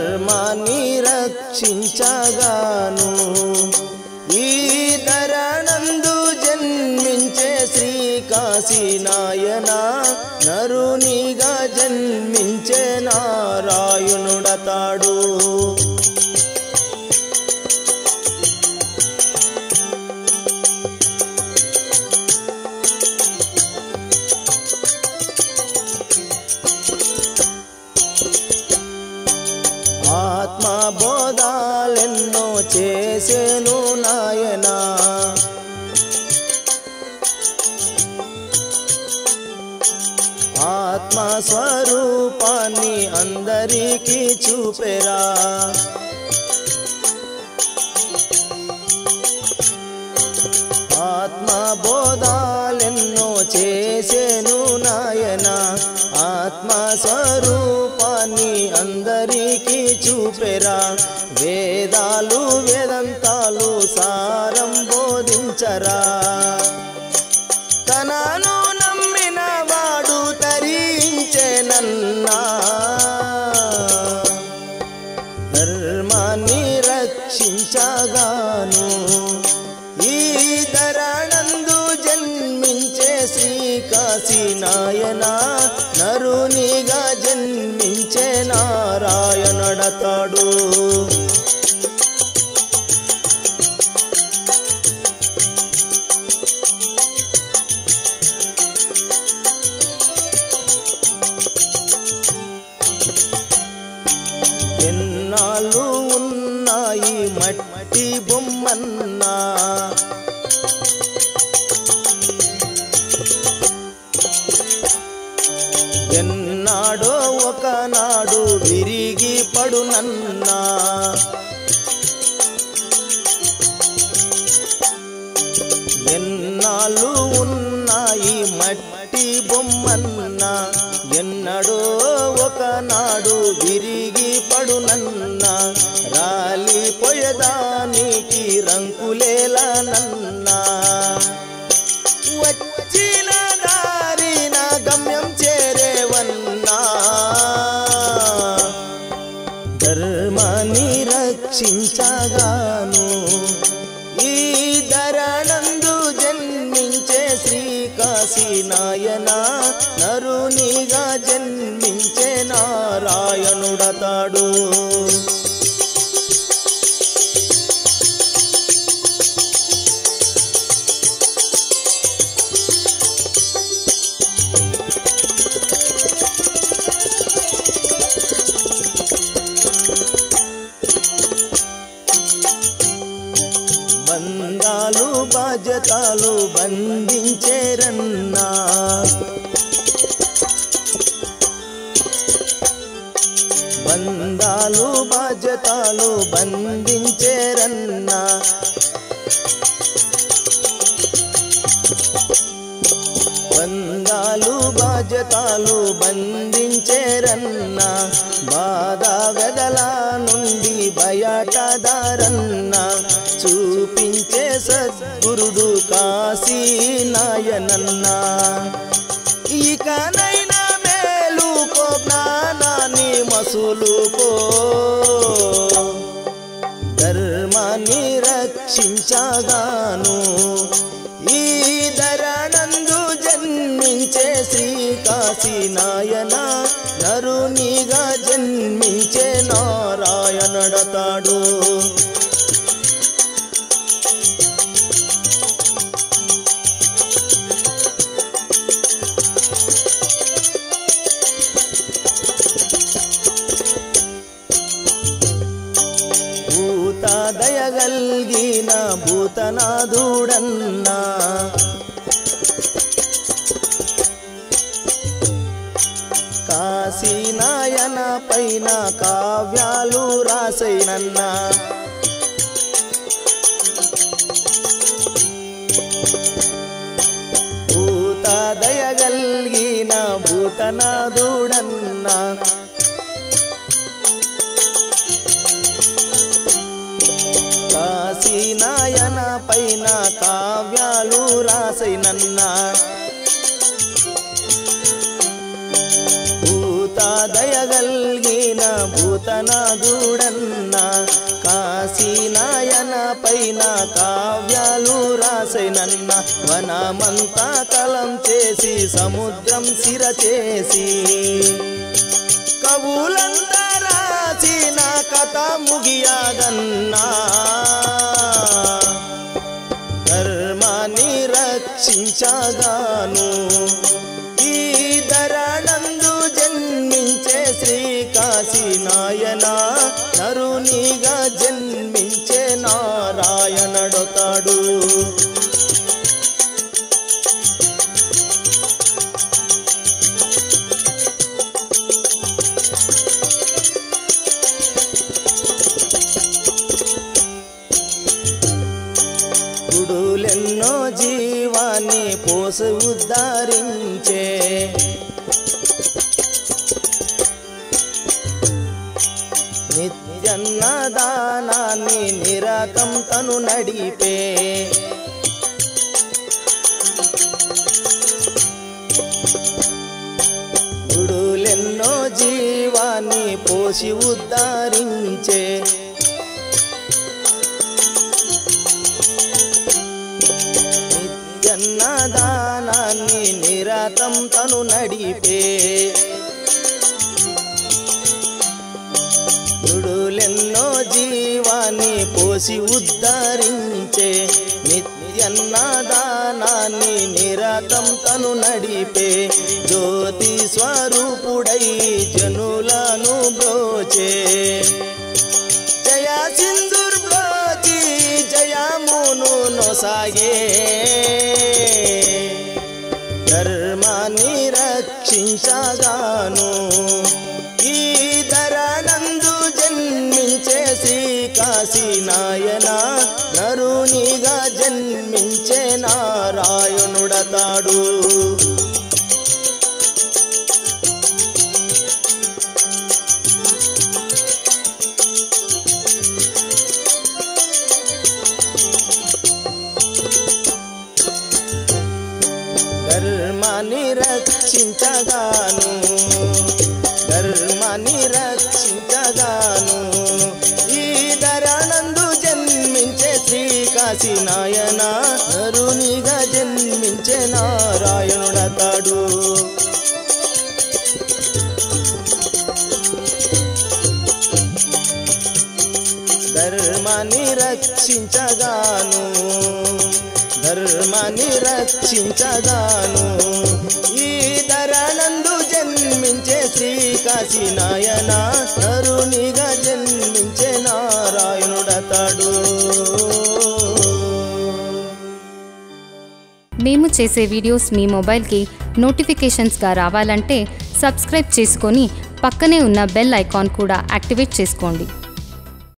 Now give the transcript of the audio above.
ధర్మాన్ని రక్షించగాను ఈ ధరణందు జన్మించే శ్రీ కాశీనాయన నరునిగా జన్మించే నారాయణుడతాడు ఆత్మబోధాలెన్నో చేసేను నాయన ఆత్మస్వరూపాన్ని అందరికీ చూపెరా ఆత్మబోధాలెన్నో చేసేను నాయన ఆత్మస్వరూపాన్ని అందరికీ చూపెరా వేదాలు వేదాంతాలు సారం బోధించరా తనను నమ్మిన వాడు తరించెనన్నా ధర్మాన్ని రక్షించగాను ఈ ధరణందు జన్మించే శ్రీ కాశీనాయన నరునిగా జన్మించే నారాయణుడతాడు ఎన్నాళ్ళు ఉన్నాయి మట్టి బొమ్మన్నా ఎన్నాడో ఒకనాడు విరిగి పడునన్నా ఎన్నాళ్ళు ఉన్నాయి మట్టి బొమ్మన్నా ఎన్నడో ఒకనాడు విరిగి పడునన్నా రాలిపోయేదానికి రంకులేలనన్నా వచ్చిన దారిన గమ్యం చేరేవన్నా ధర్మాన్ని రక్షించగాను ఈ ధరణందు జన్మించే శ్రీ కాశీనాయన నరునిగా జన్మించే నారాయణుడతాడు బంధాలు బాధ్యతలు బంధించేరన్నా బంధాలు బాధ్యతలు బంధించేరన్నా బంధాలు బాధ్యతలు బంధించేరన్నా బాధ వెదల నుండి బయటదారన్నా చూపించే సద్గురుడు కాశీనాయనన్నా ఇకనైనా మేలుకో జ్ఞానాన్ని మసులుకో ధర్మాన్ని రక్షించగాను ఈ ధరణందు జన్మించే శ్రీ కాశీనాయన నరునిగా జన్మించే నారాయణుడతాడు దయగల్గిన భూతనాథుడన్నా కాశీనాయన పైన కావ్యాలు రాసైనన్నా భూత దయగల్గిన భూతనాథుడన్నా కాశీనాయన పైన కావ్యాలు రాసైనన్నా భూత దయగల్గిన భూత భూతనాథుడన్న కాశీనాయన పైన కావ్యాలు రాసైనన్న వనమంతా కలం చేసి సముద్రం సిర చేసి కవులంతా రాసిన కథ ముగియాదన్నా ధర్మాన్ని రక్షించగాను ఈ ధరణందు జన్మించే శ్రీ కాశీనాయన నరునిగా జన్మించే నారాయణుడొతాడు గుడులెన్నో జీవాన్ని పోసి ఉద్ధరించే నిత్యన్నదానాన్ని నిరతం తను నడిపే గుడులెన్నో జీవాన్ని పోసి ఉద్ధరించే నిత్యన్నదానాన్ని నిరతం తను నడిపే గుడులెన్నో జీవాన్ని పోసి ఉద్ధరించే నిత్యన్నదానాన్ని నిరతం తను నడిపే జ్యోతి స్వరూపుడై జనులను బ్రోచే జయ సింధూర్ బ్రోచి జయమును నొసాగే ధర్మాన్ని రక్షించగాను ఈ ధరణందు జన్మించే శ్రీ కాశీనాయన నరునిగా జన్మించే నారాయణుడతాడు ధర్మాన్ని రక్షించగాను ధర్మాన్ని రక్షించగాను ఈ ధరణందు జన్మించే శ్రీ కాశీనాయన నరునిగా జన్మించే నారాయణుడతాడు ధర్మాన్ని రక్షించగాను ధర్మాన్ని రక్షించగాను ఈ ధరణందు జన్మించే శ్రీ కాశీనాయన నరునిగా జన్మించే నారాయణుడతాడు మేము చేసే వీడియోస్ మీ మొబైల్కి నోటిఫికేషన్స్గా రావాలంటే సబ్స్క్రైబ్ చేసుకొని పక్కనే ఉన్న బెల్ ఐకాన్ కూడా యాక్టివేట్ చేసుకోండి.